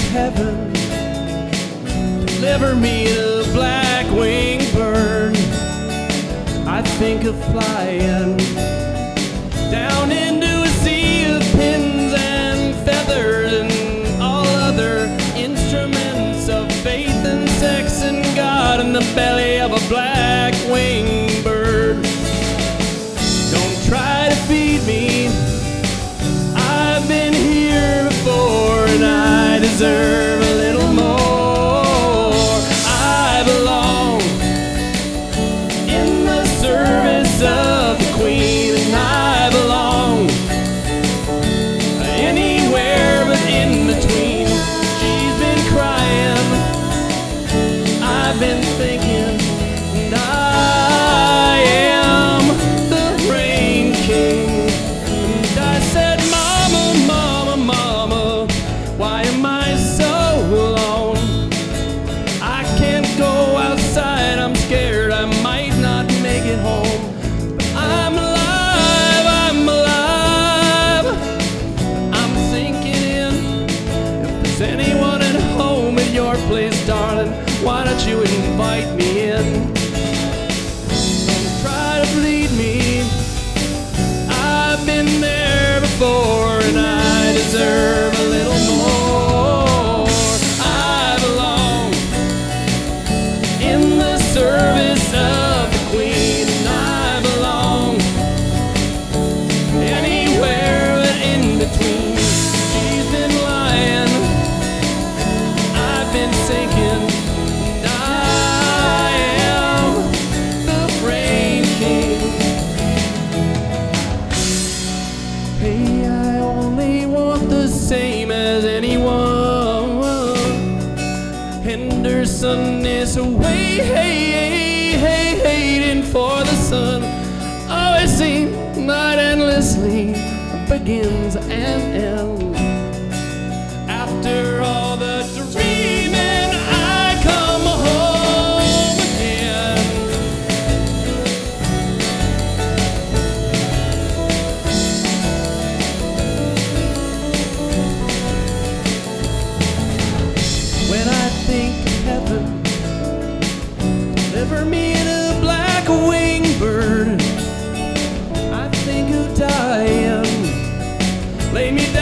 heaven, deliver me a black-winged bird. I think of flying down into a sea of pins and feathers and all other instruments of faith and sex and God in the belly of a black-winged bird. Don't try to feed me, I've been here before and I deserve a little more. I belong in the service of the Queen, and I belong anywhere but in between. She's been crying, I've been thinking, and I am the Rain King. And I said, Mama, Mama, Mama, why am I so alone? I can't go outside, I'm scared I might not make it home. But I'm alive, I'm alive, I'm sinking in. If there's anyone at home at your place, darling, why don't you invite me in? Don't try to bleed me, I've been there before and I deserve a little more. I belong in the service of the Queen, and I belong anywhere but in between. She's been lying, I've been sinking, and I am the Rain King. Hey, I only want the same as anyone. Henderson is away, hey, hey, hating for the sun. Always seems not endlessly begins and ends. After all the dreaming, I come home again. When I think of heaven, deliver me in a black-winged bird. I think of dying, lay me down